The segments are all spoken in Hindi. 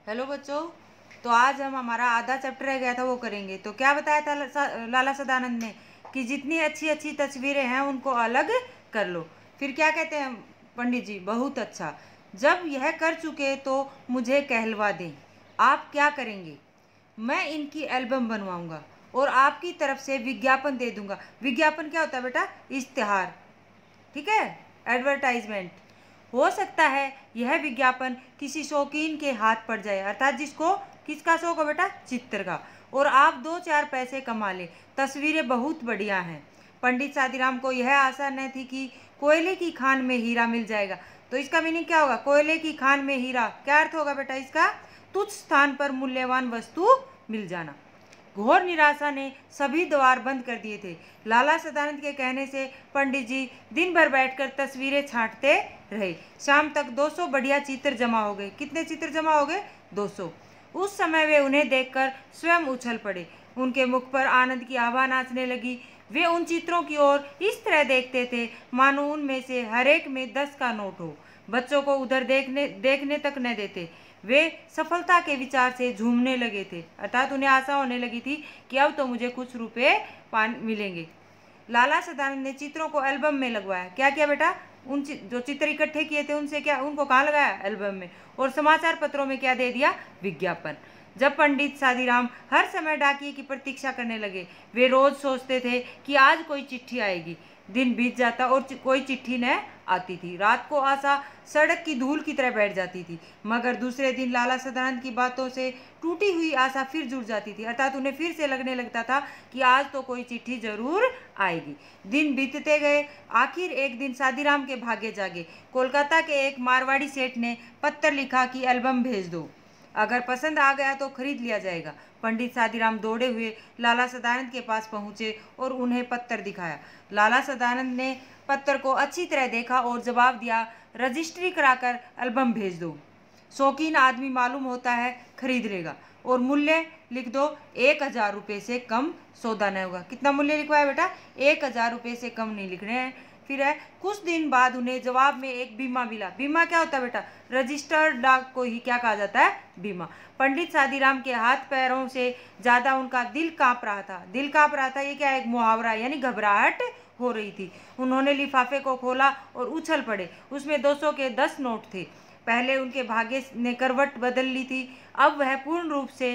हेलो बच्चों। तो आज हम हमारा आधा चैप्टर रह गया था वो करेंगे। तो क्या बताया था लाला सदानंद ने कि जितनी अच्छी अच्छी तस्वीरें हैं उनको अलग कर लो। फिर क्या कहते हैं पंडित जी, बहुत अच्छा। जब यह कर चुके तो मुझे कहलवा दें। आप क्या करेंगे? मैं इनकी एल्बम बनवाऊंगा और आपकी तरफ से विज्ञापन दे दूंगा। विज्ञापन क्या होता है बेटा? इश्तिहार, ठीक है, एडवर्टाइजमेंट। हो सकता है यह विज्ञापन किसी शौकीन के हाथ पड़ जाए, अर्थात जिसको किसका शौक हो बेटा? चित्र का, और आप दो चार पैसे कमा ले। तस्वीरें बहुत बढ़िया हैं। पंडित सादीराम को यह आशा न थी कि कोयले की खान में हीरा मिल जाएगा। तो इसका मीनिंग क्या होगा? कोयले की खान में हीरा, क्या अर्थ होगा बेटा इसका? तुच्छ स्थान पर मूल्यवान वस्तु मिल जाना। घोर निराशा ने सभी द्वार बंद कर दिए थे। लाला सदानंद के कहने से पंडित जी दिन भर बैठकर तस्वीरें छांटते रहे। शाम तक 200 बढ़िया चित्र जमा हो गए। कितने चित्र जमा हो गए? 200। उस समय वे उन्हें देखकर स्वयं उछल पड़े। उनके मुख पर आनंद की आभा नाचने लगी। वे उन चित्रों की ओर इस तरह देखते थे मानो उनमें से हर एक में 10 का नोट हो। बच्चों को उधर देखने तक न देते। वे सफलता के विचार से झूमने लगे थे, अर्थात उन्हें आशा होने लगी थी कि अब तो मुझे कुछ रुपए मिलेंगे। लाला सदानंद ने चित्रों को एल्बम में लगवाया। क्या किया बेटा? जो चित्र इकट्ठे किए थे उनसे क्या उनको कहाँ लगाया? एल्बम में। और समाचार पत्रों में क्या दे दिया? विज्ञापन। जब पंडित सादीराम हर समय डाकिए की प्रतीक्षा करने लगे, वे रोज सोचते थे कि आज कोई चिट्ठी आएगी। दिन बीत जाता और कोई चिट्ठी न आती थी। रात को आशा सड़क की धूल की तरह बैठ जाती थी। मगर दूसरे दिन लाला सदानंद की बातों से टूटी हुई आशा फिर जुड़ जाती थी, अर्थात उन्हें फिर से लगने लगता था कि आज तो कोई चिट्ठी जरूर आएगी। दिन बीतते गए। आखिर एक दिन सादीराम के भाग्य जागे। कोलकाता के एक मारवाड़ी सेठ ने पत्र लिखा कि एल्बम भेज दो, अगर पसंद आ गया तो खरीद लिया जाएगा। पंडित सादीराम दौड़े हुए लाला सदानंद के पास पहुंचे और उन्हें पत्र दिखाया। लाला सदानंद ने पत्र को अच्छी तरह देखा और जवाब दिया, रजिस्ट्री कराकर एल्बम भेज दो। शौकीन आदमी मालूम होता है खरीद लेगा, और मूल्य लिख दो 1000 रुपये से कम सौदा नहीं होगा। कितना मूल्य लिखवाया बेटा? 1000 रुपये से कम नहीं लिखने हैं। फिर है, कुछ दिन बाद उन्हें जवाब में एक बीमा मिला। बीमा क्या होता है बेटा? रजिस्टर्ड डाक को ही क्या कहा जाता है? बीमा। पंडित सादीराम के हाथ पैरों से ज्यादा उनका दिल कांप रहा था। दिल कांप रहा था, ये क्या? एक मुहावरा, यानी घबराहट हो रही थी। उन्होंने लिफाफे को खोला और उछल पड़े। उसमें 200 के 10 नोट थे। पहले उनके भाग्य ने करवट बदल ली थी, अब वह पूर्ण रूप से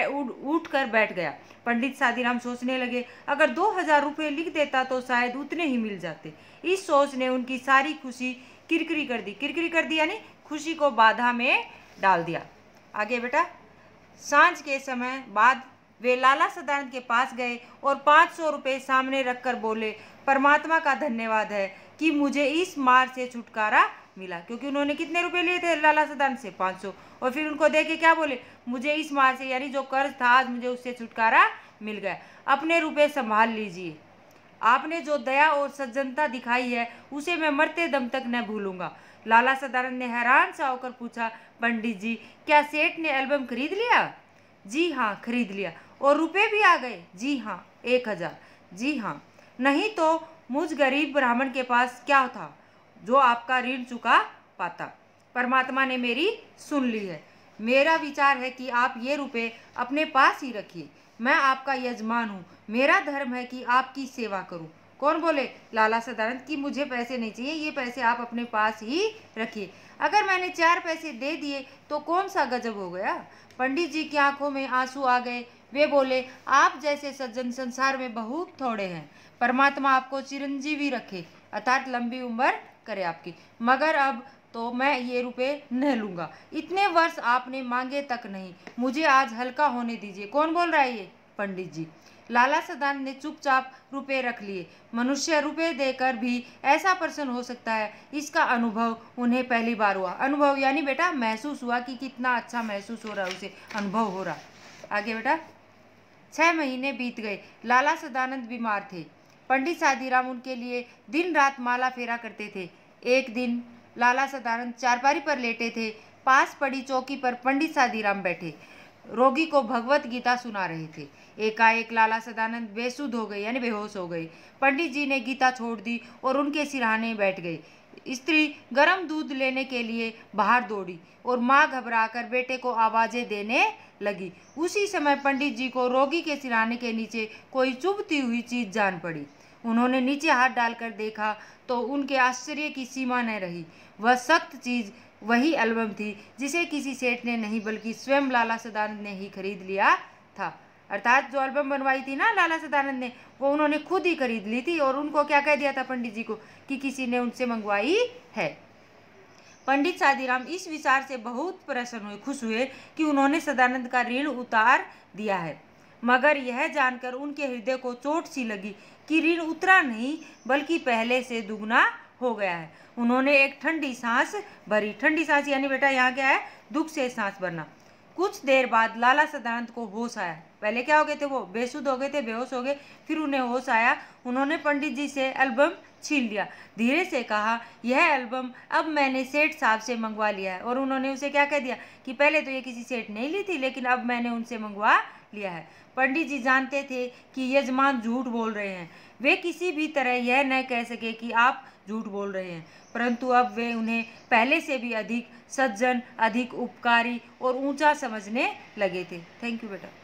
उठ कर बैठ गया। पंडित सादीराम सोचने लगे, अगर 2000 रुपये लिख देता तो शायद उतने ही मिल जाते। इस सोच ने उनकी सारी खुशी किरकिरी कर दी। किरकिरी कर दी यानी खुशी को बाधा में डाल दिया। आगे बेटा, सांझ के समय बाद वे लाला सदानंद के पास गए और 500 रुपये सामने रखकर बोले, परमात्मा का धन्यवाद है कि मुझे इस मार से छुटकारा मिला। क्योंकि उन्होंने कितने रुपए लिए थे लाला सदानंद से? 500। और फिर उनको देके क्या बोले? मुझे इस मार से, यानी जो कर्ज था, आज मुझे उससे छुटकारा मिल गया। अपने रुपए संभाल लीजिए। आपने जो दया और सज्जनता दिखाई है उसे मैं मरते दम तक न भूलूंगा। लाला सदानंद ने हैरान सा होकर पूछा, पंडित जी, क्या सेठ ने एल्बम खरीद लिया? जी हाँ, खरीद लिया। और रुपए भी आ गए? जी हाँ, 1000। जी हाँ। नहीं तो मुझ गरीब ब्राह्मण के पास क्या था जो आपका ऋण चुका पाता? परमात्मा ने मेरी सुन ली है। मेरा विचार है कि आप ये रुपए अपने पास ही रखिए। मैं आपका यजमान हूँ, मेरा धर्म है कि आपकी सेवा करूँ। कौन बोले? लाला सदानंद की मुझे पैसे नहीं चाहिए, ये पैसे आप अपने पास ही रखिए। अगर मैंने 4 पैसे दे दिए तो कौन सा गजब हो गया? पंडित जी की आंखों में आंसू आ गए। वे बोले, आप जैसे सज्जन संसार में बहुत थोड़े हैं। परमात्मा आपको चिरंजीवी रखे, अर्थात लंबी उम्र करे आपकी। मगर अब तो मैं ये रुपए न लूंगा। इतने वर्ष आपने मांगे तक नहीं, मुझे आज हल्का होने दीजिए। कौन बोल रहा है? ये पंडित जी। लाला सदानंद ने चुपचाप रुपए रख लिए। मनुष्य रुपए देकर भी ऐसा प्रसन्न हो सकता है, इसका अनुभव उन्हें पहली बार हुआ। अनुभव यानी बेटा महसूस हुआ कि कितना अच्छा महसूस हो रहा है, उसे अनुभव हो रहा। आगे बेटा, 6 महीने बीत गए। लाला सदानंद बीमार थे। पंडित सादीराम उनके लिए दिन रात माला फेरा करते थे। एक दिन लाला सदानंद चारपारी पर लेटे थे। पास पड़ी चौकी पर पंडित सादीराम बैठे रोगी को भगवत गीता सुना रहे थे। एकाएक लाला सदानंद बेसुध हो गए, यानी बेहोश हो गए। पंडित जी ने गीता छोड़ दी और उनके सिरहाने बैठ गए। स्त्री गर्म दूध लेने के लिए बाहर दौड़ी और माँ घबराकर बेटे को आवाजें देने लगी। उसी समय पंडित जी को रोगी के सिरहाने के नीचे कोई चुभती हुई चीज जान पड़ी। उन्होंने नीचे हाथ डालकर देखा तो उनके आश्चर्य की सीमा न रही। वह सख्त चीज वही एल्बम थी जिसे किसी सेठ ने नहीं बल्कि स्वयं लाला सदानंद ने ही खरीद लिया था। अर्थात जो एल्बम बनवाई थी ना लाला सदानंद ने, वो उन्होंने खुद ही खरीद ली थी और उनको क्या कह दिया था पंडित जी को कि किसी ने उनसे मंगवाई है। पंडित शादीराम इस विचार से बहुत प्रसन्न हुए, खुश हुए कि उन्होंने सदानंद का ऋण उतार दिया है। मगर यह जानकर उनके हृदय को चोट सी लगी कि ऋण उतरा नहीं बल्कि पहले से दुगना हो गया है। उन्होंने एक ठंडी सांस भरी। ठंडी सांस यानी बेटा यहाँ क्या है, दुख से सांस भरना। कुछ देर बाद लाला सदानंद को होश आया। पहले क्या हो गए थे, वो बेसुध हो गए थे, बेहोश हो गए, फिर उन्हें होश आया। उन्होंने पंडित जी से एल्बम छीन लिया, धीरे से कहा, यह एल्बम अब मैंने सेठ साहब से मंगवा लिया है। और उन्होंने उसे क्या कह दिया कि पहले तो ये किसी सेठ ने ली थी लेकिन अब मैंने उनसे मंगवा लिया है। पंडित जी जानते थे कि यजमान झूठ बोल रहे हैं। वे किसी भी तरह यह न कह सके कि आप झूठ बोल रहे हैं, परंतु अब वे उन्हें पहले से भी अधिक सज्जन, अधिक उपकारी और ऊंचा समझने लगे थे। थैंक यू बेटा।